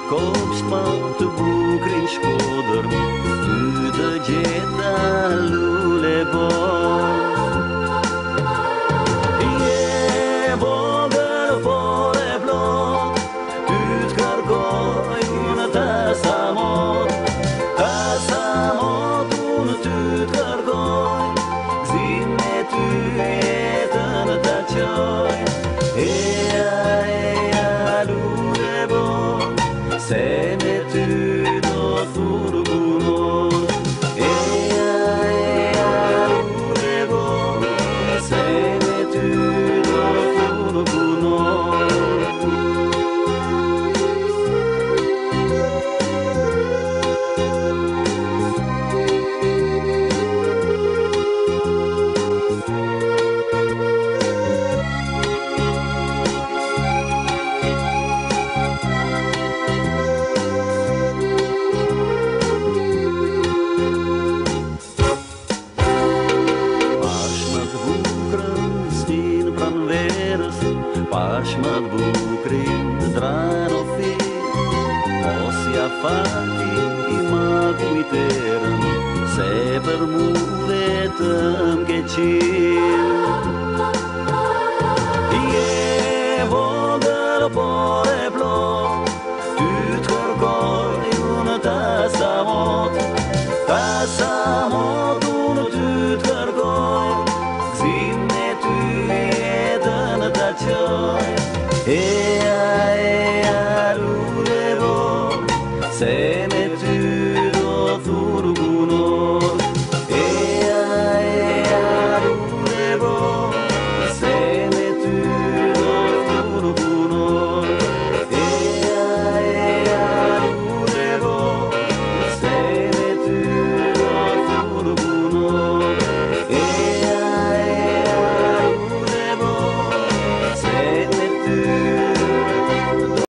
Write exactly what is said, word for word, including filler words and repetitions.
kopst mat bukrin škodr, uda džeta lulebo. Je bogar poreblot, utkar gojun ta samot, ta samot un utkar goj, zime tu jetan ta čoj. Seme tu do furgunon, ea ea lulevo. Seme tu do furgunon. Pašmat bukrin drano fi, osia fati imaguiteram, se per muletam che ci